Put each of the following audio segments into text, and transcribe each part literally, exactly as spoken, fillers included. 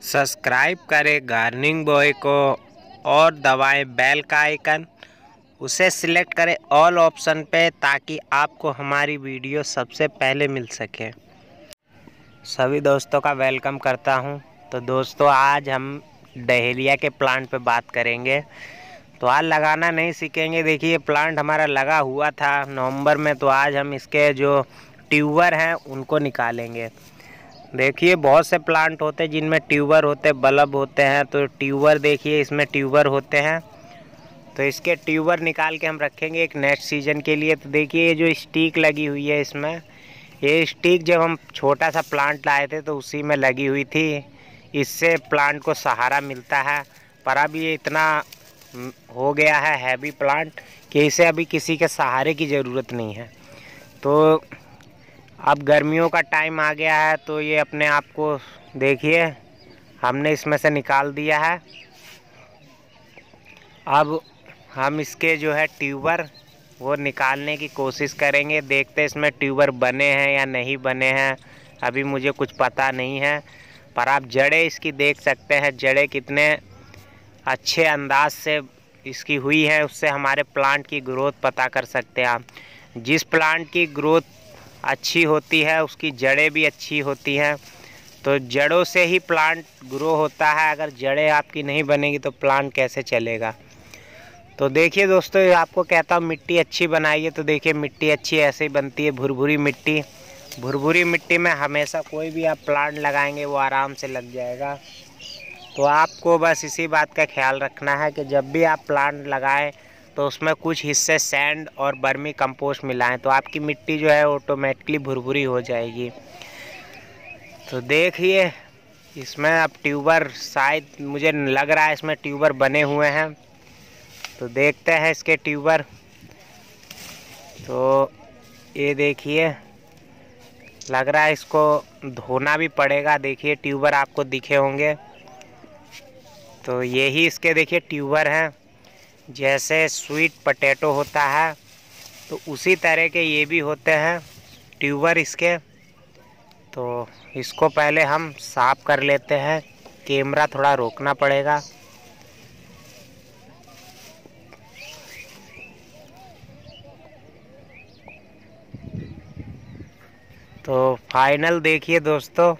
Subscribe करें gardening boy को और दबाएं बेल का आइकन, उसे सिलेक्ट करें ऑल ऑप्शन पे ताकि आपको हमारी वीडियो सबसे पहले मिल सके। सभी दोस्तों का वेलकम करता हूं। तो दोस्तों आज हम डहेलिया के प्लांट पे बात करेंगे। तो आज लगाना नहीं सीखेंगे। देखिए प्लांट हमारा लगा हुआ था नवंबर में, तो आज हम इसके जो ट्यूबर हैं उनको निकालेंगे। देखिए बहुत से प्लांट होते हैं जिनमें ट्यूबर होते बल्ब होते हैं, तो ट्यूबर देखिए इसमें ट्यूबर होते हैं। तो इसके ट्यूबर निकाल के हम रखेंगे एक नेक्स्ट सीजन के लिए। तो देखिए ये जो स्टिक लगी हुई है इसमें, ये स्टिक जब हम छोटा सा प्लांट लाए थे तो उसी में लगी हुई थी। इससे प्लांट को सहारा मिलता है, पर अब ये इतना हो गया है हैवी प्लांट कि इसे अभी किसी के सहारे की ज़रूरत नहीं है। तो अब गर्मियों का टाइम आ गया है, तो ये अपने आप को देखिए हमने इसमें से निकाल दिया है। अब हम इसके जो है ट्यूबर वो निकालने की कोशिश करेंगे। देखते हैं इसमें ट्यूबर बने हैं या नहीं बने हैं, अभी मुझे कुछ पता नहीं है। पर आप जड़ें इसकी देख सकते हैं, जड़ें कितने अच्छे अंदाज से इसकी हुई है, उससे हमारे प्लांट की ग्रोथ पता कर सकते हैं आप। जिस प्लांट की ग्रोथ अच्छी होती है उसकी जड़ें भी अच्छी होती हैं, तो जड़ों से ही प्लांट ग्रो होता है। अगर जड़ें आपकी नहीं बनेगी तो प्लांट कैसे चलेगा। तो देखिए दोस्तों, आपको कहता हूँ मिट्टी अच्छी बनाइए। तो देखिए मिट्टी अच्छी ऐसे ही बनती है, भुरभुरी मिट्टी। भुरभुरी मिट्टी में हमेशा कोई भी आप प्लांट लगाएंगे वो आराम से लग जाएगा। तो आपको बस इसी बात का ख्याल रखना है कि जब भी आप प्लांट लगाएं तो उसमें कुछ हिस्से सैंड और बर्मी कंपोस्ट मिलाएं, तो आपकी मिट्टी जो है ऑटोमेटिकली भुरभुरी हो जाएगी। तो देखिए इसमें अब ट्यूबर शायद मुझे लग रहा है इसमें ट्यूबर बने हुए हैं, तो देखते हैं इसके ट्यूबर। तो ये देखिए लग रहा है इसको धोना भी पड़ेगा। देखिए ट्यूबर आपको दिखे होंगे, तो यही इसके देखिए ट्यूबर हैं। जैसे स्वीट पोटैटो होता है तो उसी तरह के ये भी होते हैं ट्यूबर इसके। तो इसको पहले हम साफ कर लेते हैं, कैमरा थोड़ा रोकना पड़ेगा। तो फाइनल देखिए दोस्तों,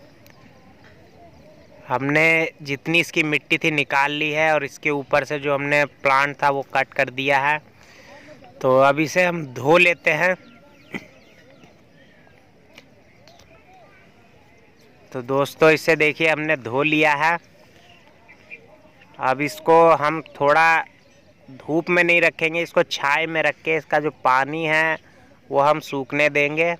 हमने जितनी इसकी मिट्टी थी निकाल ली है और इसके ऊपर से जो हमने प्लांट था वो कट कर दिया है। तो अब इसे हम धो लेते हैं। तो दोस्तों इसे देखिए हमने धो लिया है। अब इसको हम थोड़ा धूप में नहीं रखेंगे, इसको छाया में रख के इसका जो पानी है वो हम सूखने देंगे।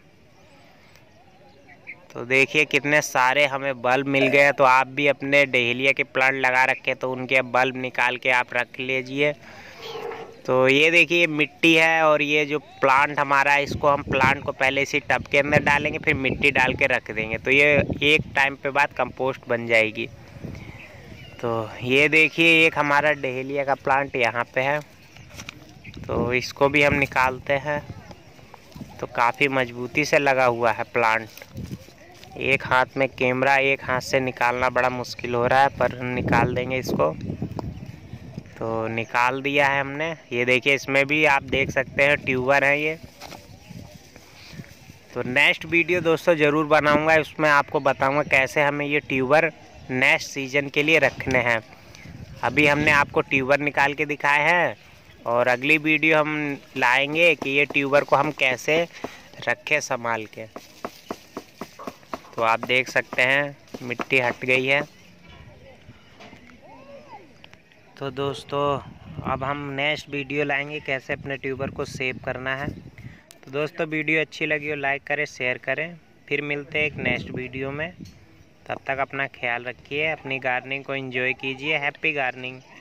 तो देखिए कितने सारे हमें बल्ब मिल गए। तो आप भी अपने डहेलिया के प्लांट लगा रखे तो उनके बल्ब निकाल के आप रख लीजिए। तो ये देखिए मिट्टी है और ये जो प्लांट हमारा है इसको हम प्लांट को पहले इसी टब के अंदर डालेंगे, फिर मिट्टी डाल के रख देंगे, तो ये एक टाइम पे बाद कंपोस्ट बन जाएगी। तो ये देखिए एक हमारा डहेलिया का प्लांट यहाँ पे है, तो इसको भी हम निकालते हैं। तो काफ़ी मजबूती से लगा हुआ है प्लांट। एक हाथ में कैमरा, एक हाथ से निकालना बड़ा मुश्किल हो रहा है, पर निकाल देंगे इसको। तो निकाल दिया है हमने। ये देखिए इसमें भी आप देख सकते हैं ट्यूबर है ये। तो नेक्स्ट वीडियो दोस्तों ज़रूर बनाऊंगा, उसमें आपको बताऊंगा कैसे हमें ये ट्यूबर नेक्स्ट सीजन के लिए रखने हैं। अभी हमने आपको ट्यूबर निकाल के दिखाए हैं और अगली वीडियो हम लाएंगे कि ये ट्यूबर को हम कैसे रखें संभाल के। तो आप देख सकते हैं मिट्टी हट गई है। तो दोस्तों अब हम नेक्स्ट वीडियो लाएंगे कैसे अपने ट्यूबर को सेव करना है। तो दोस्तों वीडियो अच्छी लगी हो लाइक करें, शेयर करें। फिर मिलते हैं एक नेक्स्ट वीडियो में। तब तक अपना ख्याल रखिए, अपनी गार्डनिंग को एंजॉय कीजिए। Happy gardening.